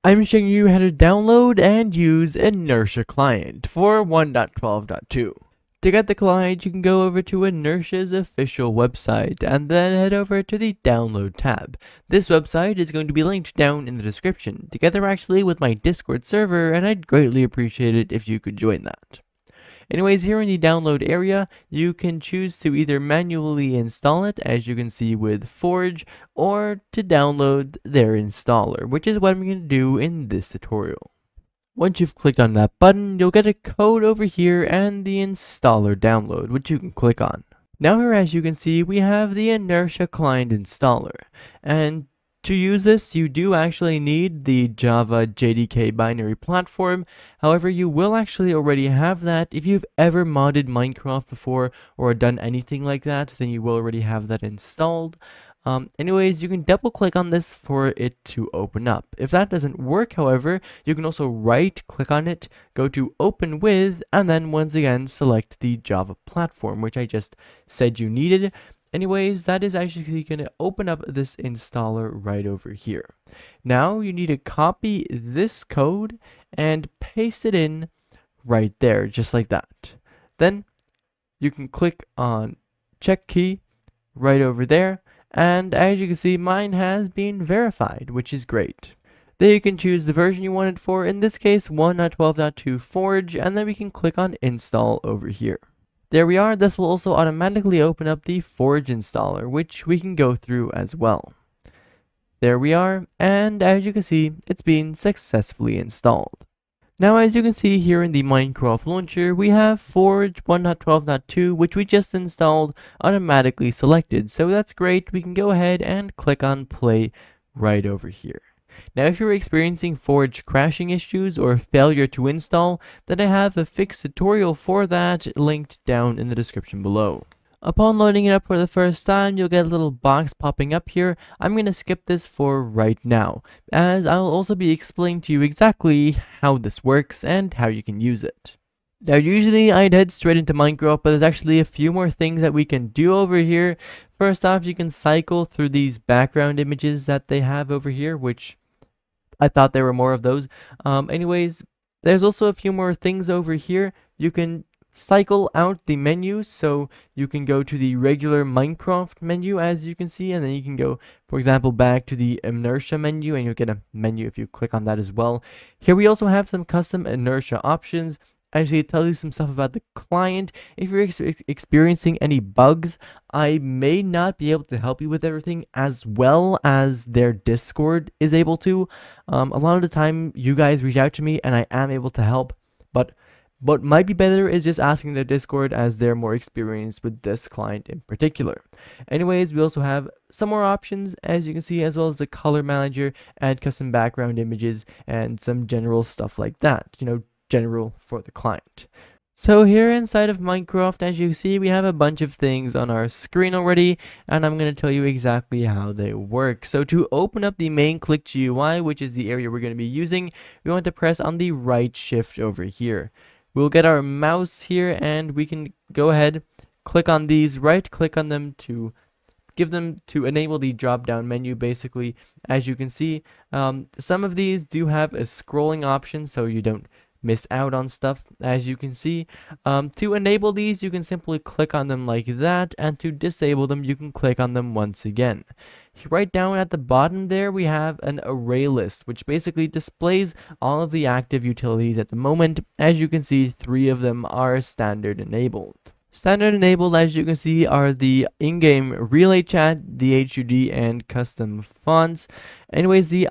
I'm showing you how to download and use Inertia Client for 1.12.2. To get the client, you can go over to Inertia's official website and then head over to the Download tab. This website is going to be linked down in the description, together actually with my Discord server, and I'd greatly appreciate it if you could join that. Anyways, here in the download area, you can choose to either manually install it, as you can see with Forge, or to download their installer, which is what I'm going to do in this tutorial. Once you've clicked on that button, you'll get a code over here and the installer download, which you can click on. Now here, as you can see, we have the Inertia Client installer, and to use this, you do actually need the Java JDK binary platform. However, you will actually already have that. If you've ever modded Minecraft before or done anything like that, then you will already have that installed. Anyways, you can double click on this for it to open up. If that doesn't work, however, you can also right click on it, go to open with, and then once again select the Java platform, which I just said you needed. Anyways, that is actually going to open up this installer right over here. Now you need to copy this code and paste it in right there, just like that. Then you can click on check key right over there, and as you can see, mine has been verified, which is great. Then you can choose the version you want it for, in this case 1.12.2 Forge, and then we can click on install over here. There we are. This will also automatically open up the Forge installer, which we can go through as well. There we are, and as you can see, it's been successfully installed. Now, as you can see here in the Minecraft launcher, we have Forge 1.12.2, which we just installed, automatically selected. So that's great. We can go ahead and click on play right over here. Now, if you're experiencing Forge crashing issues or failure to install, then I have a fixed tutorial for that linked down in the description below. Upon loading it up for the first time, you'll get a little box popping up here. I'm going to skip this for right now, as I'll also be explaining to you exactly how this works and how you can use it. Now, usually I'd head straight into Minecraft, but there's actually a few more things that we can do over here. First off, you can cycle through these background images that they have over here, which I thought there were more of those. Anyways, there's also a few more things over here. You can cycle out the menu, so you can go to the regular Minecraft menu, as you can see, and then you can go, for example, back to the Inertia menu, and you'll get a menu if you click on that as well. Here we also have some custom Inertia options. Actually, it tells you some stuff about the client. If you're experiencing any bugs, I may not be able to help you with everything as well as their Discord is able to. A lot of the time, you guys reach out to me and I am able to help, but what might be better is just asking their Discord, as they're more experienced with this client in particular. Anyways, we also have some more options, as you can see, as well as a color manager and custom background images and some general stuff like that, general for the client. So here inside of Minecraft, as you see, we have a bunch of things on our screen already, and I'm going to tell you exactly how they work. So to open up the main Click GUI, which is the area we're going to be using, we want to press on the right shift over here. We'll get our mouse here, and we can go ahead, click on these, right click on them to give them to enable the drop down menu. Basically, as you can see, some of these do have a scrolling option, so you don't miss out on stuff. As you can see, to enable these, you can simply click on them like that, and to disable them, you can click on them once again. Right down at the bottom there, we have an array list, which basically displays all of the active utilities at the moment. As you can see, 3 of them are standard enabled. Standard enabled, as you can see, are the in-game relay chat, the HUD, and custom fonts. Anyways, the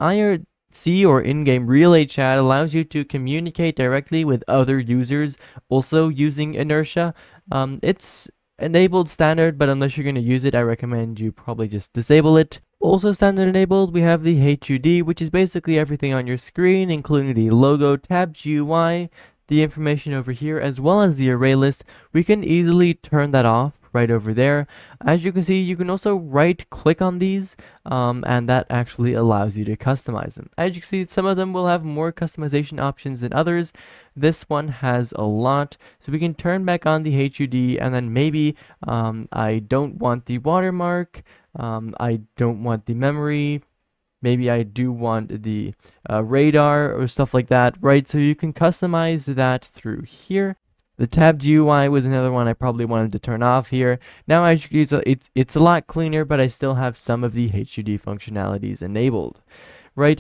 IRC or in-game relay chat allows you to communicate directly with other users, also using Inertia. It's enabled standard, but unless you're going to use it, I recommend you probably just disable it. Also standard enabled, we have the HUD, which is basically everything on your screen, including the logo, tab GUI, the information over here, as well as the array list. We can easily turn that off right over there. As you can see, you can also right click on these, and that actually allows you to customize them. As you can see, some of them will have more customization options than others. This one has a lot, so we can turn back on the HUD, and then maybe I don't want the watermark, I don't want the memory, maybe I do want the radar or stuff like that, right? So you can customize that through here. The tabbed UI was another one I probably wanted to turn off here. Now as you can see, it's a lot cleaner, but I still have some of the HUD functionalities enabled, right?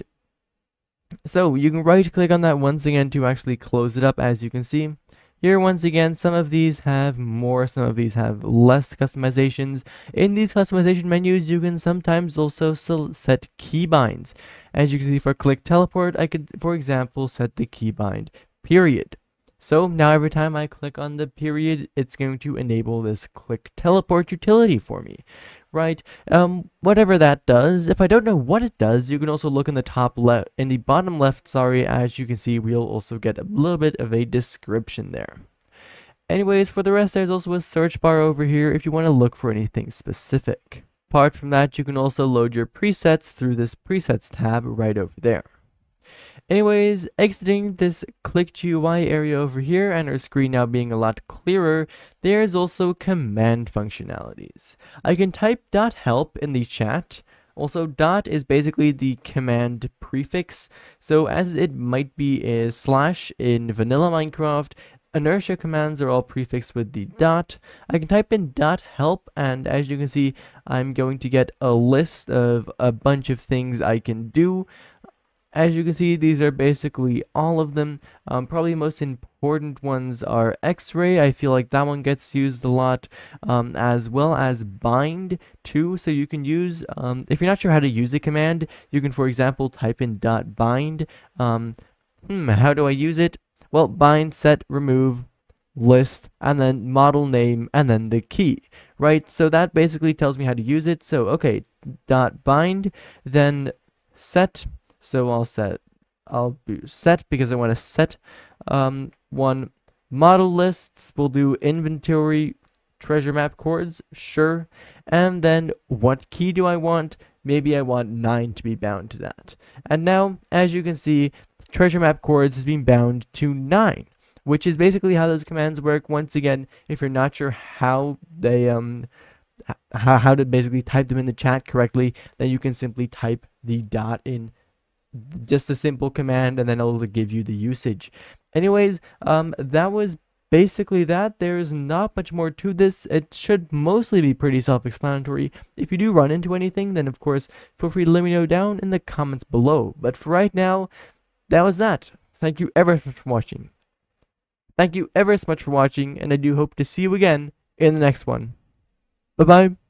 So you can right click on that once again to actually close it up. As you can see here, once again, some of these have more, some of these have less customizations. In these customization menus, you can sometimes also set keybinds. As you can see, for click teleport, I could, for example, set the keybind period. So now every time I click on the period, it's going to enable this click teleport utility for me, right? Whatever that does. If I don't know what it does, you can also look in the top left, in the bottom left, sorry, as you can see, we'll also get a little bit of a description there. Anyways, for the rest, there's also a search bar over here if you want to look for anything specific. Apart from that, you can also load your presets through this presets tab right over there. Anyways, exiting this click GUI area over here and our screen now being a lot clearer, there's also command functionalities. I can type .help in the chat. Also, dot is basically the command prefix, so as it might be a slash in vanilla Minecraft, inertia commands are all prefixed with the dot. I can type in .help, and as you can see, I'm going to get a list of a bunch of things I can do. As you can see, these are basically all of them. Probably most important ones are X-ray. I feel like that one gets used a lot, as well as bind too. So you can use, if you're not sure how to use a command, you can, for example, type in .bind. How do I use it? Well, bind, set, remove, list, and then model name, and then the key, right? So that basically tells me how to use it. So, okay, .bind, then set. So I'll do set because I want to set one model lists. We'll do inventory treasure map chords, sure. And then what key do I want? Maybe I want 9 to be bound to that. And now, as you can see, treasure map chords is being bound to 9, which is basically how those commands work. Once again, if you're not sure how they how to basically type them in the chat correctly, then you can simply type the dot in just a simple command and then it'll give you the usage. Anyways, that was basically that. There's not much more to this. It should mostly be pretty self-explanatory. If you do run into anything, then of course feel free to let me know down in the comments below. But for right now, that was that. Thank you ever so much for watching. Thank you ever so much for watching, and I do hope to see you again in the next one. Bye bye.